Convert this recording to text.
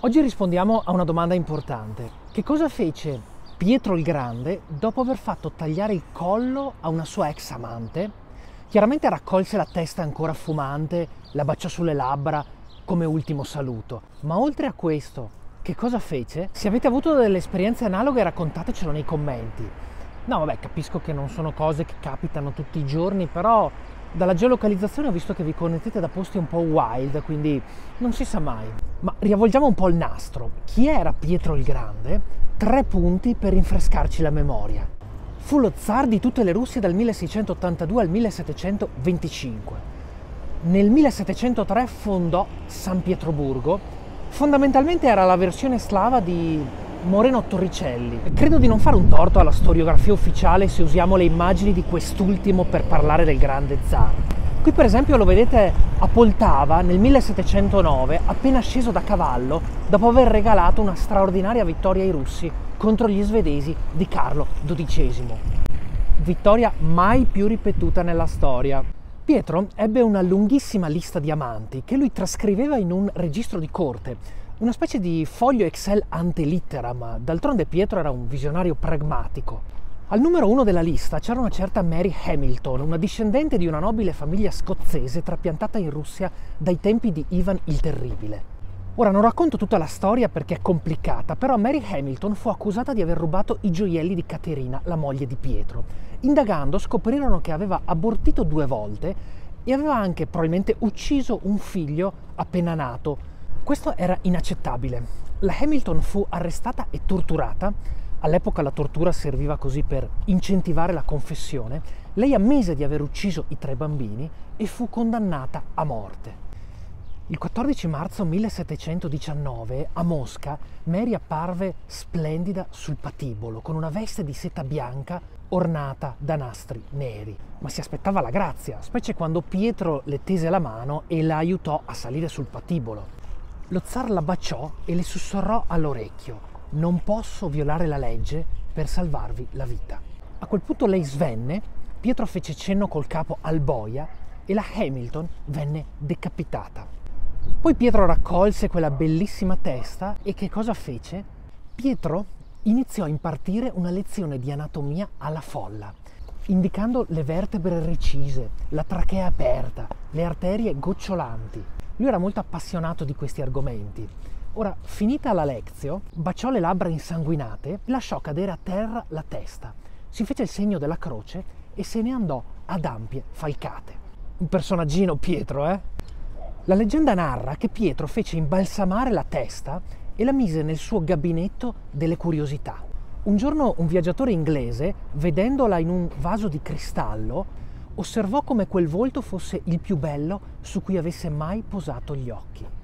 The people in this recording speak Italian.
Oggi rispondiamo a una domanda importante. Che cosa fece Pietro il Grande dopo aver fatto tagliare il collo a una sua ex amante? Chiaramente raccolse la testa ancora fumante, la baciò sulle labbra come ultimo saluto. Ma oltre a questo, che cosa fece? Se avete avuto delle esperienze analoghe, raccontatecelo nei commenti. No, vabbè, capisco che non sono cose che capitano tutti i giorni, però dalla geolocalizzazione ho visto che vi connettete da posti un po' wild, quindi non si sa mai. Ma riavvolgiamo un po' il nastro. Chi era Pietro il Grande? 3 punti per rinfrescarci la memoria. Fu lo zar di tutte le Russie dal 1682 al 1725. Nel 1703 fondò San Pietroburgo. Fondamentalmente era la versione slava di Moreno Torricelli. Credo di non fare un torto alla storiografia ufficiale se usiamo le immagini di quest'ultimo per parlare del grande zar. Qui per esempio lo vedete a Poltava nel 1709, appena sceso da cavallo dopo aver regalato una straordinaria vittoria ai russi contro gli svedesi di Carlo XII. Vittoria mai più ripetuta nella storia. Pietro ebbe una lunghissima lista di amanti che lui trascriveva in un registro di corte, una specie di foglio Excel ante litteram. D'altronde Pietro era un visionario pragmatico. Al numero 1 della lista c'era una certa Mary Hamilton, una discendente di una nobile famiglia scozzese trapiantata in Russia dai tempi di Ivan il Terribile. Ora non racconto tutta la storia perché è complicata, però Mary Hamilton fu accusata di aver rubato i gioielli di Caterina, la moglie di Pietro. Indagando scoprirono che aveva abortito 2 volte e aveva anche probabilmente ucciso un figlio appena nato. Questo era inaccettabile. La Hamilton fu arrestata e torturata. All'epoca la tortura serviva così per incentivare la confessione. Lei ammise di aver ucciso i 3 bambini e fu condannata a morte. Il 14 marzo 1719 a Mosca Mary apparve splendida sul patibolo con una veste di seta bianca ornata da nastri neri. Ma si aspettava la grazia, specie quando Pietro le tese la mano e la aiutò a salire sul patibolo. Lo zar la baciò e le sussurrò all'orecchio: «Non posso violare la legge per salvarvi la vita». A quel punto lei svenne, Pietro fece cenno col capo al boia e la Hamilton venne decapitata. Poi Pietro raccolse quella bellissima testa e che cosa fece? Pietro iniziò a impartire una lezione di anatomia alla folla, indicando le vertebre recise, la trachea aperta, le arterie gocciolanti. Lui era molto appassionato di questi argomenti. Ora, finita la lezione, baciò le labbra insanguinate e lasciò cadere a terra la testa. Si fece il segno della croce e se ne andò ad ampie falcate. Un personaggino Pietro, eh? La leggenda narra che Pietro fece imbalsamare la testa e la mise nel suo gabinetto delle curiosità. Un giorno un viaggiatore inglese, vedendola in un vaso di cristallo, osservò come quel volto fosse il più bello su cui avesse mai posato gli occhi.